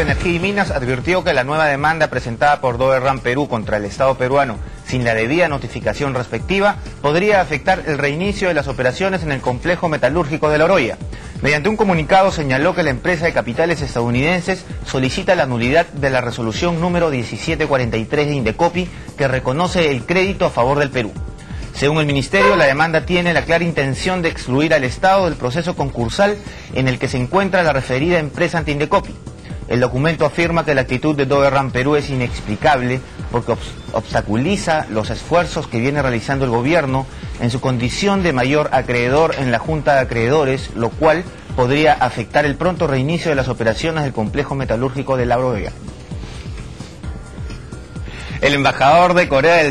Energía y Minas advirtió que la nueva demanda presentada por Doverran Perú contra el Estado peruano, sin la debida notificación respectiva, podría afectar el reinicio de las operaciones en el complejo metalúrgico de La Oroya. Mediante un comunicado señaló que la empresa de capitales estadounidenses solicita la nulidad de la resolución número 1743 de Indecopi, que reconoce el crédito a favor del Perú. Según el Ministerio, la demanda tiene la clara intención de excluir al Estado del proceso concursal en el que se encuentra la referida empresa ante Indecopi. El documento afirma que la actitud de Doverran Perú es inexplicable porque obstaculiza los esfuerzos que viene realizando el gobierno en su condición de mayor acreedor en la Junta de Acreedores, lo cual podría afectar el pronto reinicio de las operaciones del complejo metalúrgico de La Oroya. El embajador de Corea del